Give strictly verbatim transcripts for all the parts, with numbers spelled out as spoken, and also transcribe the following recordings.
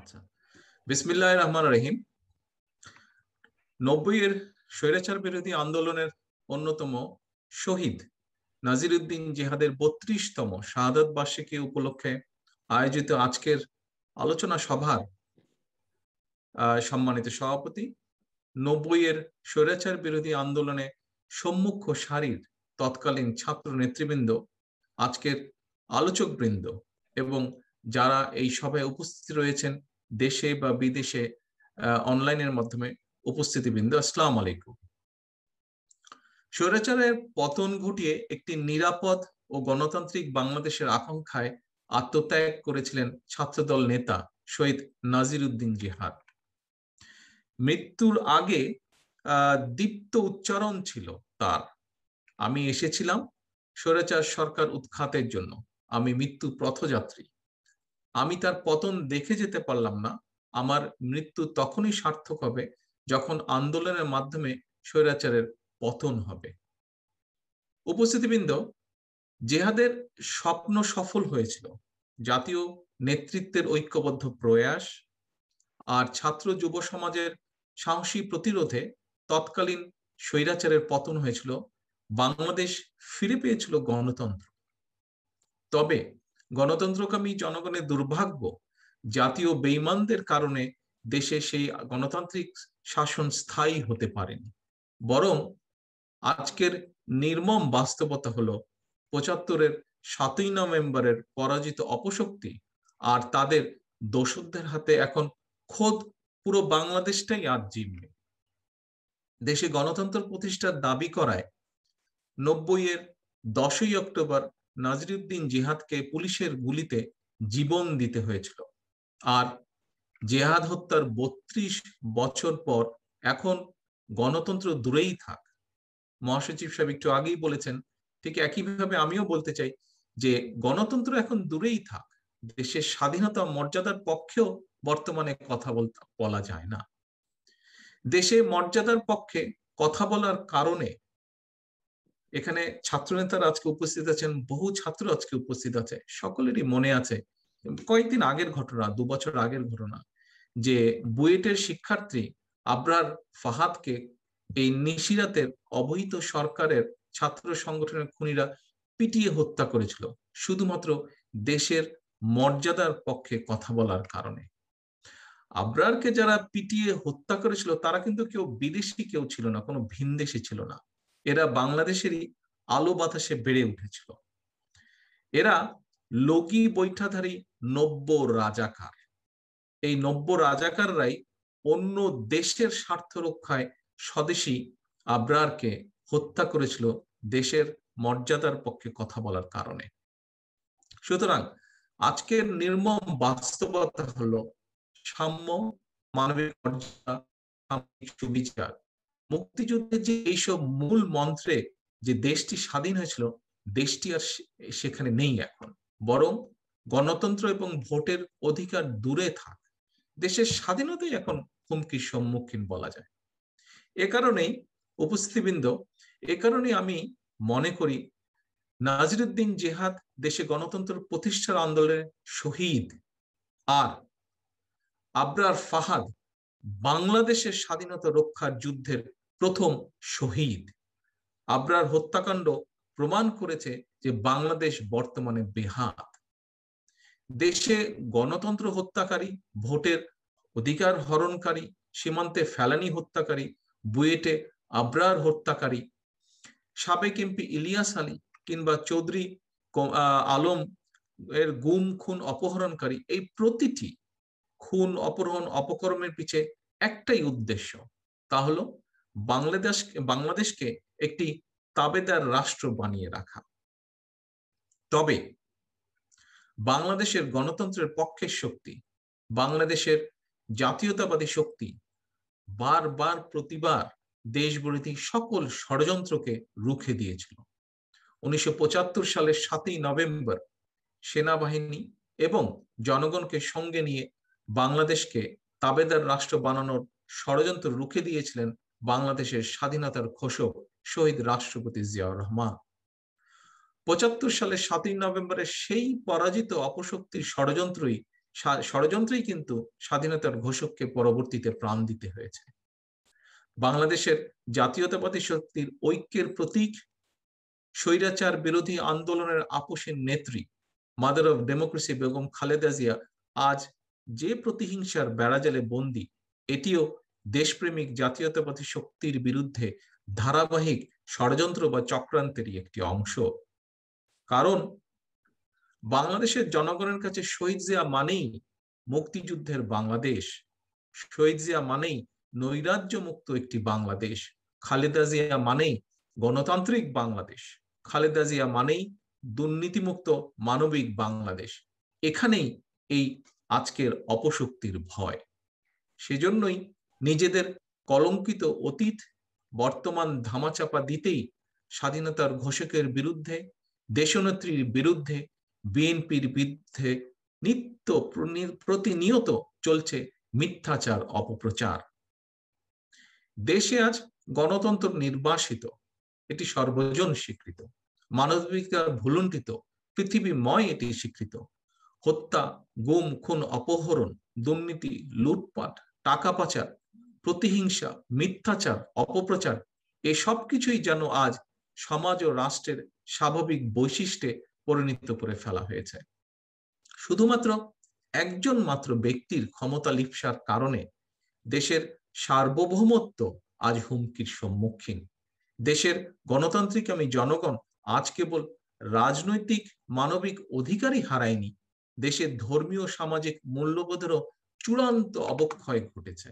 আচ্ছা, বিসমিল্লাহির রহমানির রহিম। নব্বই এর স্বৈরাচার বিরোধী আন্দোলনের অন্যতম শহীদ নাজিরউদ্দিন জিহাদের বত্রিশতম শাহাদাত বার্ষিকী উপলক্ষে আয়োজিত আজকের আলোচনা সভার সম্মানিত সভাপতি, নব্বই এর স্বৈরাচার বিরোধী আন্দোলনে সম্মুখ সারির তৎকালীন ছাত্র নেতৃবৃন্দ, আজকের আলোচকবৃন্দ এবং যারা এই সভায় উপস্থিত রয়েছেন দেশে বা বিদেশে অনলাইনের মাধ্যমে উপস্থিতিবৃন্দ, আসসালামু আলাইকুম। স্বৈরাচারের পতন ঘটিয়ে একটি নিরাপদ ও গণতান্ত্রিক বাংলাদেশের আকাঙ্ক্ষায় আত্মত্যাগ করেছিলেন ছাত্রদল নেতা শহীদ নাজিরউদ্দিন জিহাদ। মৃত্যুর আগে আহ দীপ্ত উচ্চারণ ছিল তার, আমি এসেছিলাম স্বৈরাচার সরকার উৎখাতের জন্য, আমি মৃত্যু পথযাত্রী। আমি তার পতন দেখে যেতে পারলাম না, আমার মৃত্যু তখনই সার্থক হবে যখন আন্দোলনের মাধ্যমে স্বৈরাচারের পতন হবে। উপস্থিতিবৃন্দ, জিহাদের স্বপ্ন সফল হয়েছিল জাতীয় নেতৃত্বের ঐক্যবদ্ধ প্রয়াস আর ছাত্র যুব সমাজের সাহসী প্রতিরোধে তৎকালীন স্বৈরাচারের পতন হয়েছিল, বাংলাদেশ ফিরে পেয়েছিল গণতন্ত্র। তবে গণতন্ত্রকামী জনগণের দুর্ভাগ্য, জাতীয় বেঈমানদের কারণে দেশে সেই গণতান্ত্রিক শাসন স্থায়ী হতে পারেনি। বরং আজকের নির্মম বাস্তবতা হলো পঁচাত্তরের সাতই নভেম্বরের পরাজিত অপশক্তি আর তাদের দোসরদের হাতে এখন খোদ পুরো বাংলাদেশটাই আজ জিম্মি। দেশে গণতন্ত্র প্রতিষ্ঠার দাবি করায় নব্বই এর দশই অক্টোবর নাজিরউদ্দিন জিহাদকে পুলিশের গুলিতে জীবন দিতে হয়েছিল। আর জিহাদ হত্যার বত্রিশ বছর পর এখন গণতন্ত্র দূরেই থাক, মহাসচিব সাহেব একটু আগেই বলেছেন, ঠিক একইভাবে আমিও বলতে চাই যে গণতন্ত্র এখন দূরেই থাক, দেশের স্বাধীনতা মর্যাদার পক্ষেও বর্তমানে কথা বলতে বলা যায় না। দেশে মর্যাদার পক্ষে কথা বলার কারণে এখানে ছাত্রনেতারা আজকে উপস্থিত আছেন, বহু ছাত্র আজকে উপস্থিত আছে, সকলেরই মনে আছে কয়েকদিন আগের ঘটনা, দু বছর আগের ঘটনা, যে বুয়েটের শিক্ষার্থী আবরার ফাহাদকে এই নিশিরাতের অবৈধ সরকারের ছাত্র সংগঠনের খুনিরা পিটিয়ে হত্যা করেছিল শুধুমাত্র দেশের মর্যাদার পক্ষে কথা বলার কারণে। আবরারকে যারা পিটিয়ে হত্যা করেছিল তারা কিন্তু কেউ বিদেশি কেউ ছিল না, কোনো ভিনদেশি ছিল না, এরা বাংলাদেশেরই আলো বাতাসে বেড়ে উঠেছিল। এরা লগি বৈঠাধারী নব্য রাজাকার। এই নব্য রাজাকাররাই অন্য দেশের স্বার্থ রক্ষায় স্বদেশী আবরারকে হত্যা করেছিল দেশের মর্যাদার পক্ষে কথা বলার কারণে। সুতরাং আজকের নির্মম বাস্তবতা হলো সাম্য, মানবিক মর্যাদা, সামাজিক সুবিচার, মুক্তিযুদ্ধের যে এইসব মূল মন্ত্রে যে দেশটি স্বাধীন হয়েছিল, দেশটি আর সেখানে নেই এখন। বরং গণতন্ত্র এবং ভোটের অধিকার দূরে থাক, দেশের স্বাধীনতাই এখন হুমকির সম্মুখীন বলা যায়। এ কারণেই উপস্থিতিবৃন্দ, এ কারণে আমি মনে করি নাজিরউদ্দিন জিহাদ দেশে গণতন্ত্র প্রতিষ্ঠার আন্দোলনের শহীদ, আর আবরার ফাহাদ বাংলাদেশের স্বাধীনতা রক্ষার যুদ্ধের প্রথম শহীদ। আবরার হত্যাকাণ্ড প্রমাণ করেছে যে বাংলাদেশ বর্তমানে বেহাত। দেশে গণতন্ত্র হত্যাকারী, ভোটের অধিকার হরণকারী, সীমান্তে ফেলানি হত্যাকারী, বুয়েটে আবরার হত্যাকারী, সাবেক এমপি ইলিয়াস আলী কিংবা চৌধুরী আলম এর গুম খুন অপহরণকারী, এই প্রতিটি খুন অপহরণ অপকর্মের পিছে একটাই উদ্দেশ্য, তা হলো বাংলাদেশ বাংলাদেশকে একটি তাবেদার রাষ্ট্র বানিয়ে রাখা। তবে বাংলাদেশের গণতন্ত্রের পক্ষের শক্তি, বাংলাদেশের জাতীয়তাবাদী শক্তি বারবার প্রতিবার দেশবিরোধী সকল ষড়যন্ত্রকে রুখে দিয়েছিল। উনিশশো পঁচাত্তর সালের সাতই নভেম্বর সেনাবাহিনী এবং জনগণকে সঙ্গে নিয়ে বাংলাদেশকে তাবেদার রাষ্ট্র বানানোর ষড়যন্ত্র রুখে দিয়েছিলেন বাংলাদেশের স্বাধীনতার ঘোষক শহীদ রাষ্ট্রপতি জিয়াউর রহমান। পঁচাত্তর সালের সাতই নভেম্বরের সেই পরাজিত অপশক্তির ষড়যন্ত্রই ষড়যন্ত্রেই কিন্তু স্বাধীনতার ঘোষককে পরবর্তীতে প্রাণ দিতে হয়েছে। বাংলাদেশের জাতীয়তাবাদী শক্তির ঐক্যের প্রতীক, স্বৈরাচার বিরোধী আন্দোলনের আপোষের নেত্রী, mother of democracy Begum Khaleda Zia আজ যে প্রতিহিংসার বেড়াজালে বন্দী, এটিও দেশপ্রেমিক জাতীয়তাবাদী শক্তির বিরুদ্ধে ধারাবাহিক ষড়যন্ত্র বা চক্রান্তেরই একটি অংশ। কারণ বাংলাদেশের জনগণের কাছে শহীদ জিয়া মানেই মুক্তিযুদ্ধের বাংলাদেশ, শহীদ জিয়া মানেই নৈরাজ্য মুক্ত একটি বাংলাদেশ, খালেদা জিয়া মানেই গণতান্ত্রিক বাংলাদেশ, খালেদা জিয়া মানেই দুর্নীতিমুক্ত মানবিক বাংলাদেশ। এখানেই এই আজকের অপশক্তির ভয়। সেজন্যই নিজেদের কলঙ্কিত অতীত বর্তমান ধামাচাপা দিতেই স্বাধীনতার ঘোষকের বিরুদ্ধে, দেশনেত্রীর বিরুদ্ধে, বিএনপির বিরুদ্ধে নিত্য প্রতিনিয়ত চলছে মিথ্যাচার, অপপ্রচার। দেশে আজ গণতন্ত্র নির্বাসিত, এটি সর্বজন স্বীকৃত, মানবিকতার ভুলুণ্ঠিত, পৃথিবীময় এটি স্বীকৃত। হত্যা, গুম, খুন, অপহরণ, দুর্নীতি, লুটপাট, টাকা পাচার, প্রতিহিংসা, মিথ্যাচার, অপপ্রচার, এসব কিছুই যেন আজ সমাজ ও রাষ্ট্রের স্বাভাবিক বৈশিষ্ট্যে পরিণত করে ফেলা হয়েছে। শুধুমাত্র একজন মাত্র ব্যক্তির ক্ষমতা লিপ্সার কারণে দেশের সার্বভৌমত্ব আজ হুমকির সম্মুখীন। দেশের গণতান্ত্রিকামী জনগণ আজ কেবল রাজনৈতিক মানবিক অধিকারই হারায়নি, দেশের ধর্মীয় সামাজিক মূল্যবোধেরও চূড়ান্ত অবক্ষয় ঘটেছে।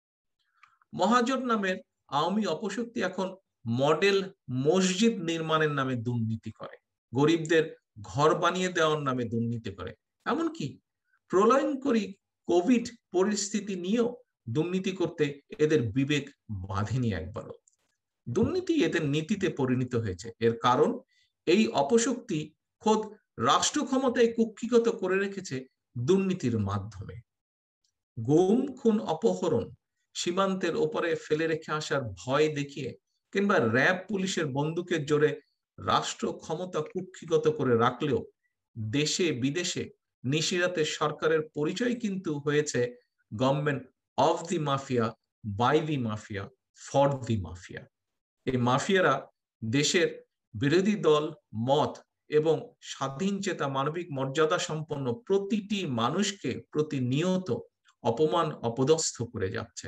মহাজোট নামের আওয়ামী অপশক্তি এখন মডেল মসজিদ নির্মাণের নামে দুর্নীতি করে, গরিবদের ঘর বানিয়ে দেওয়ার নামে দুর্নীতি করে, এমনকি প্রলয়ঙ্করী কোভিড পরিস্থিতি নিয়েও দুর্নীতি করতে এদের বিবেক বাঁধেনি একবারও। দুর্নীতি এদের নীতিতে পরিণত হয়েছে। এর কারণ এই অপশক্তি খোদ রাষ্ট্র ক্ষমতায় কুক্ষিগত করে রেখেছে দুর্নীতির মাধ্যমে। গুম, খুন, অপহরণ, সীমান্তের ওপরে ফেলে রেখে আসার ভয় দেখিয়ে কিংবা র্যাব পুলিশের বন্দুকের জোরে রাষ্ট্র ক্ষমতা কুক্ষিগত করে রাখলেও দেশে বিদেশে নিশিরাতের সরকারের পরিচয় কিন্তু হয়েছে government of the mafia, by the mafia, for the mafia. এই মাফিয়ারা দেশের বিরোধী দল, মত এবং স্বাধীন চেতা মানবিক মর্যাদা সম্পন্ন প্রতিটি মানুষকে প্রতিনিয়ত অপমান অপদস্থ করে যাচ্ছে।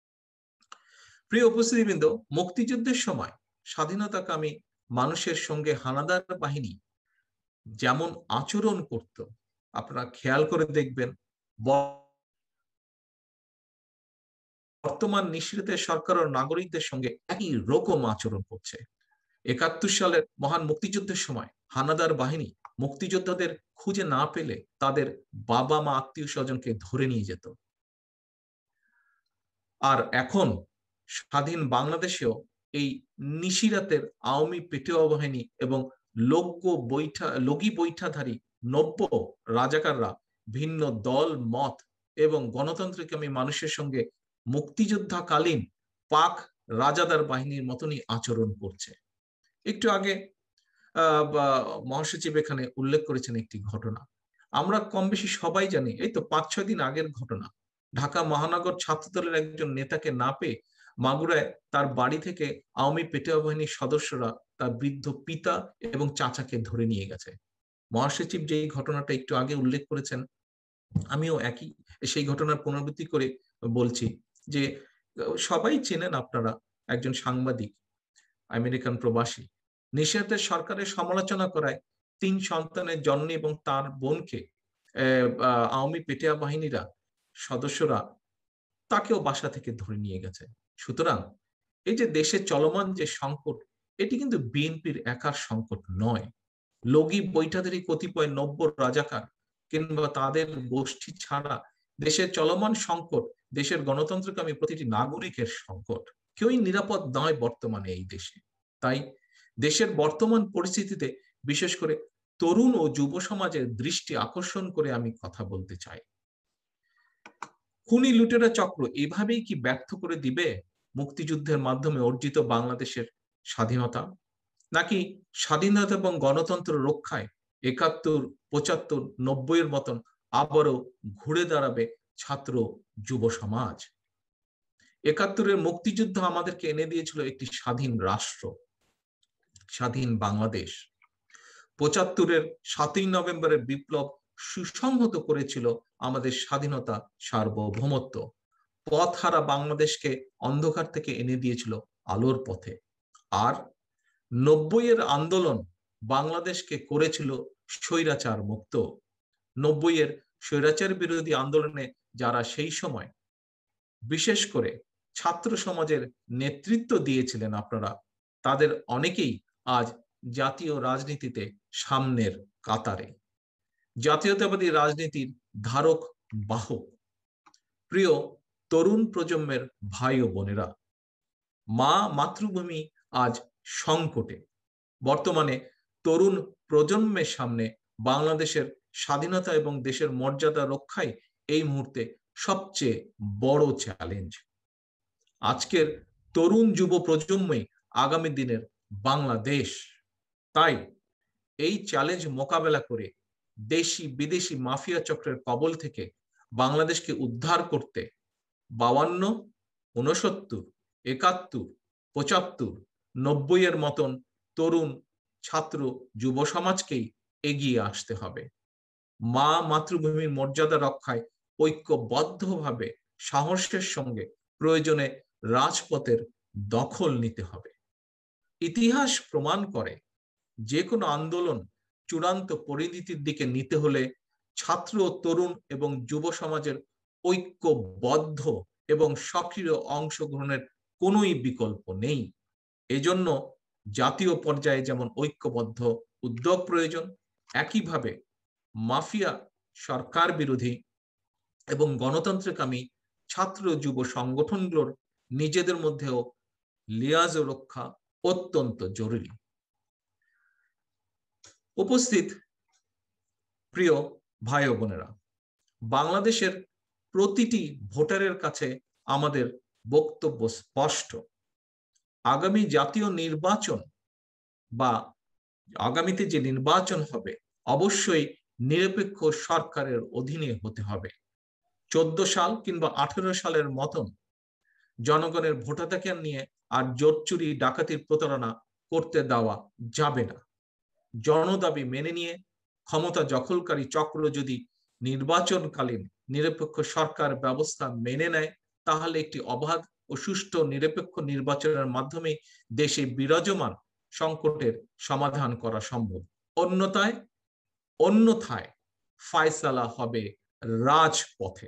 প্রিয় উপস্থিতিবৃন্দ, মুক্তিযুদ্ধের সময় স্বাধীনতাকামী মানুষের সঙ্গে হানাদার বাহিনী যেমন আচরণ করত, আপনারা খেয়াল করে দেখবেন বর্তমান নিঃসৃতের সরকার ও নাগরিকদের সঙ্গে একই রকম আচরণ করছে। একাত্তর সালের মহান মুক্তিযুদ্ধের সময় হানাদার বাহিনী মুক্তিযোদ্ধাদের খুঁজে না পেলে তাদের বাবা মা আত্মীয় স্বজনকে ধরে নিয়ে যেত। আর এখন স্বাধীন বাংলাদেশেও এই নিশিরাতের আওয়ামী পেটোয়া বাহিনী এবং লোগ্য বৈঠা লগি বৈঠাধারী নব্য রাজাকাররা ভিন্ন দল, মত এবং গণতন্ত্রকামী মানুষের সঙ্গে মুক্তিযোদ্ধাকালীন পাক রাজাদার বাহিনীর মতনই আচরণ করছে। একটু আগে আহ মহাসচিব এখানে উল্লেখ করেছেন একটি ঘটনা, আমরা কম বেশি সবাই জানি। এই তো পাঁচ ছয় দিন আগের ঘটনা, ঢাকা মহানগর ছাত্রদলের একজন নেতাকে না পেয়ে মাগুরায় তার বাড়ি থেকে আওয়ামী পেটোয়া বাহিনীর সদস্যরা তার বৃদ্ধ পিতা এবং চাচাকে ধরে নিয়ে গেছে। মহাসচিব যে ঘটনাটা একটু আগে উল্লেখ করেছেন, আমিও একই সেই ঘটনার পুনরাবৃত্তি করে বলছি যে সবাই চেনেন আপনারা একজন সাংবাদিক, আমেরিকান প্রবাসী, নিশিরাতের সরকারের সমালোচনা করায় তিন সন্তানের জননী এবং তার বোনকে আওয়ামী পেটোয়া বাহিনীরা সদস্যরা তাকেও বাসা থেকে ধরে নিয়ে গেছে। সুতরাং এই যে দেশে চলমান যে সংকট, এটি কিন্তু বিএনপির একার সংকট নয়। লগি বৈঠাধারী কতিপয় নব্য রাজাকার কিংবা তাদের গোষ্ঠী ছাড়া দেশের চলমান সংকট দেশের গণতন্ত্রকামী প্রতিটি নাগরিকের সংকট। কেউই নিরাপদ নয় বর্তমানে এই দেশে। তাই দেশের বর্তমান পরিস্থিতিতে বিশেষ করে তরুণ ও যুব সমাজের দৃষ্টি আকর্ষণ করে আমি কথা বলতে চাই। খুনি লুটেরা চক্র এভাবেই কি ব্যর্থ করে দিবে মুক্তিযুদ্ধের মাধ্যমে অর্জিত বাংলাদেশের স্বাধীনতা? নাকি স্বাধীনতা এবং গণতন্ত্র রক্ষায় একাত্তর, পঁচাত্তর, নব্বই এর মতন আবারও ঘুরে দাঁড়াবে ছাত্র যুব সমাজ। একাত্তরের মুক্তিযুদ্ধ আমাদেরকে এনে দিয়েছিল একটি স্বাধীন রাষ্ট্র, স্বাধীন বাংলাদেশ। পঁচাত্তরের সাতই নভেম্বরের বিপ্লব সুসংহত করেছিল আমাদের স্বাধীনতা, সার্বভৌমত্ব। পথহারা বাংলাদেশকে অন্ধকার থেকে এনে দিয়েছিল আলোর পথে। আর নব্বইয়ের আন্দোলন বাংলাদেশকে করেছিল স্বৈরাচার মুক্ত। নব্বইয়ের স্বৈরাচার বিরোধী আন্দোলনে যারা সেই সময় বিশেষ করে ছাত্র সমাজের নেতৃত্ব দিয়েছিলেন আপনারা, তাদের অনেকেই আজ জাতীয় রাজনীতিতে সামনের কাতারে, জাতীয়তাবাদী রাজনীতির ধারক বাহক। প্রিয় তরুণ প্রজন্মের ভাই ও বোনেরা, মা মাতৃভূমি আজ সংকটে। বর্তমানে তরুণ প্রজন্মের সামনে বাংলাদেশের স্বাধীনতা এবং দেশের মর্যাদা রক্ষাই এই মুহূর্তে সবচেয়ে বড় চ্যালেঞ্জ। আজকের তরুণ যুব প্রজন্মই আগামী দিনের বাংলাদেশ। তাই এই চ্যালেঞ্জ মোকাবেলা করে দেশি বিদেশি মাফিয়া চক্রের কবল থেকে বাংলাদেশকে উদ্ধার করতে বাউান্ন, ঊনসত্তর, একাত্তর, পঁচাত্তর, নব্বই এর মতন তরুণ ছাত্র যুব সমাজকেই এগিয়ে আসতে হবে। মা মাতৃভূমির মর্যাদা রক্ষায় ঐক্যবদ্ধভাবে সাহসের সঙ্গে প্রয়োজনে রাজপথের দখল নিতে হবে। ইতিহাস প্রমাণ করে যে কোনো আন্দোলন চূড়ান্ত পরিণতির দিকে নিতে হলে ছাত্র, তরুণ এবং যুব সমাজের ঐক্যবদ্ধ এবং সক্রিয় অংশগ্রহণের কোনোই বিকল্প নেই। এজন্য জাতীয় পর্যায়ে যেমন ঐক্যবদ্ধ উদ্যোগ প্রয়োজন, একইভাবে মাফিয়া সরকার বিরোধী এবং গণতন্ত্রকামী ছাত্র যুব সংগঠনগুলোর নিজেদের মধ্যেও লিয়াজ রক্ষা অত্যন্ত জরুরি। উপস্থিত প্রিয় ভাই ও বোনেরা, বাংলাদেশের প্রতিটি ভোটারের কাছে আমাদের বক্তব্য স্পষ্ট। আগামী জাতীয় নির্বাচন বা আগামীতে যে নির্বাচন হবে অবশ্যই নিরপেক্ষ সরকারের অধীনে হতে হবে। চোদ্দ সাল কিংবা আঠেরো সালের মতন জনগণের ভোটাধিকার নিয়ে আর জোট চুরি, ডাকাতির প্রতারণা করতে দেওয়া যাবে না। জনদাবি মেনে নিয়ে ক্ষমতা দখলকারী চক্র যদি নির্বাচনকালীন নিরপেক্ষ সরকার ব্যবস্থা মেনে নেয়, তাহলে একটি অবাধ ও সুষ্ঠু নিরপেক্ষ নির্বাচনের মাধ্যমে দেশে বিরাজমান সংকটের সমাধান করা সম্ভব। অন্যথায় অন্যথায় ফায়সালা হবে রাজপথে।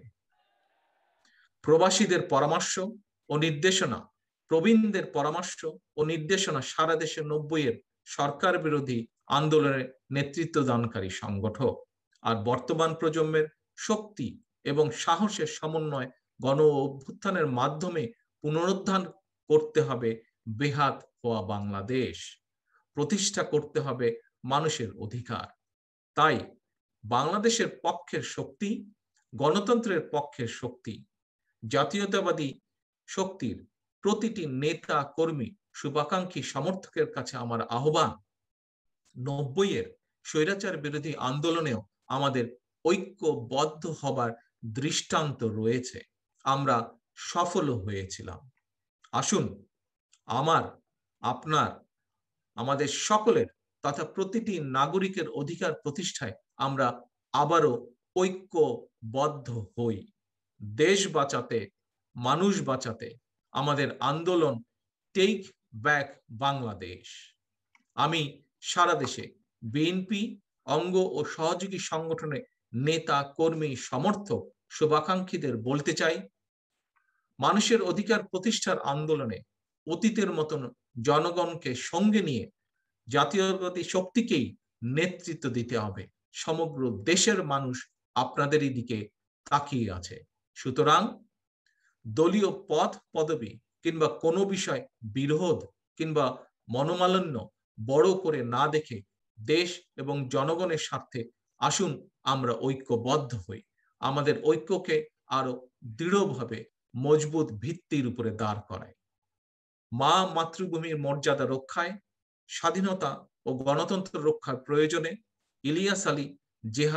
প্রবাসীদের পরামর্শ ও নির্দেশনা, প্রবীণদের পরামর্শ ও নির্দেশনা সারা দেশে নব্বই এর সরকার বিরোধী আন্দোলনের নেতৃত্ব দানকারী সংগঠক। আর বর্তমান প্রজন্মের শক্তি এবং সাহসের সমন্বয় গণ অভ্যুত্থানের মাধ্যমে পুনরুদ্ধার করতে হবে বেহাত হওয়া বাংলাদেশ, প্রতিষ্ঠা করতে হবে মানুষের অধিকার। তাই বাংলাদেশের পক্ষের শক্তি, গণতন্ত্রের পক্ষের শক্তি, জাতীয়তাবাদী শক্তির প্রতিটি নেতা, কর্মী, শুভাকাঙ্ক্ষী, সমর্থকের কাছে আমার আহ্বান, নব্বই এর স্বৈরাচার বিরোধী আন্দোলনেও আমাদের ঐক্যবদ্ধ হবার দৃষ্টান্ত রয়েছে। আমরা সফল হয়েছিলাম। আসুন আমার, আপনার, আমাদের সকলের তথা প্রতিটি নাগরিকের অধিকার প্রতিষ্ঠায় আমরা আবারও ঐক্যবদ্ধ হই। দেশ বাঁচাতে, মানুষ বাঁচাতে আমাদের আন্দোলন টেক ব্যাক বাংলাদেশ। আমি সারা দেশে বিএনপি অঙ্গ ও সহযোগী সংগঠনের নেতা, কর্মী, সমর্থক, শুভাকাঙ্ক্ষীদের বলতে চাই, মানুষের অধিকার প্রতিষ্ঠার আন্দোলনে অতীতের মতন জনগণকে সঙ্গে নিয়ে জাতীয়তাবাদী শক্তিকেই নেতৃত্ব দিতে হবে। সমগ্র দেশের মানুষ আপনাদেরই দিকে তাকিয়ে আছে। সুতরাং দলীয় পদ পদবি কিংবা কোনো বিষয় বিরোধ কিংবা মনোমালিন্য বড় করে না দেখে দেশ এবং জনগণের স্বার্থে আসুন আমরা ঐক্যবদ্ধ হই। আমাদের ঐক্যকে আরো দৃঢ়ভাবে মজবুত ভিত্তির উপরে দাঁড় করায়। মা মাতৃভূমির মর্যাদা রক্ষায়, স্বাধীনতা ও গণতন্ত্র রক্ষার প্রয়োজনে ইলিয়াস আলী জেহাদ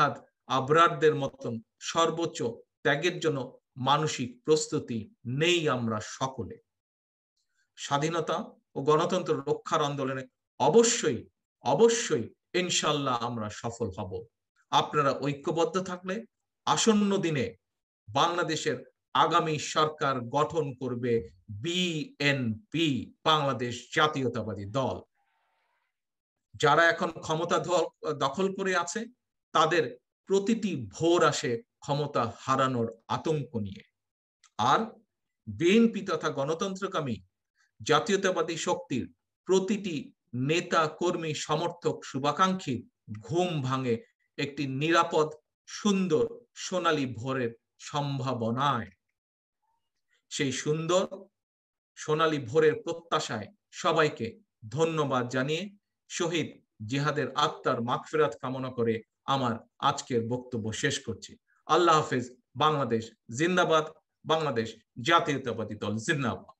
আবরারদের মতন সর্বোচ্চ ত্যাগের জন্য মানসিক প্রস্তুতি নেই আমরা সকলে। স্বাধীনতা ও গণতন্ত্র রক্ষার আন্দোলনে অবশ্যই অবশ্যই ইনশাল্লাহ আমরা সফল হব। আপনারা ঐক্যবদ্ধ থাকলে আসন্ন দিনে বাংলাদেশের আগামী সরকার গঠন করবে বিএনপি, বাংলাদেশ জাতীয়তাবাদী দল। যারা এখন ক্ষমতা দখল করে আছে তাদের প্রতিটি ভোর আসে ক্ষমতা হারানোর আতঙ্ক নিয়ে। আর বিএনপি তথা গণতন্ত্রকামী জাতীয়তাবাদী শক্তির প্রতিটি নেতা, কর্মী, সমর্থক, শুভাকাঙ্ক্ষী ঘুম ভাঙে একটি নিরাপদ, সুন্দর, সোনালী ভোরের সম্ভাবনায়। সেই সুন্দর সোনালী ভোরের প্রত্যাশায় সবাইকে ধন্যবাদ জানিয়ে শহীদ জিহাদের আত্মার মাগফিরাত কামনা করে আমার আজকের বক্তব্য শেষ করছি। আল্লাহ হাফেজ। বাংলাদেশ জিন্দাবাদ। বাংলাদেশ জাতীয়তাবাদী দল জিন্দাবাদ।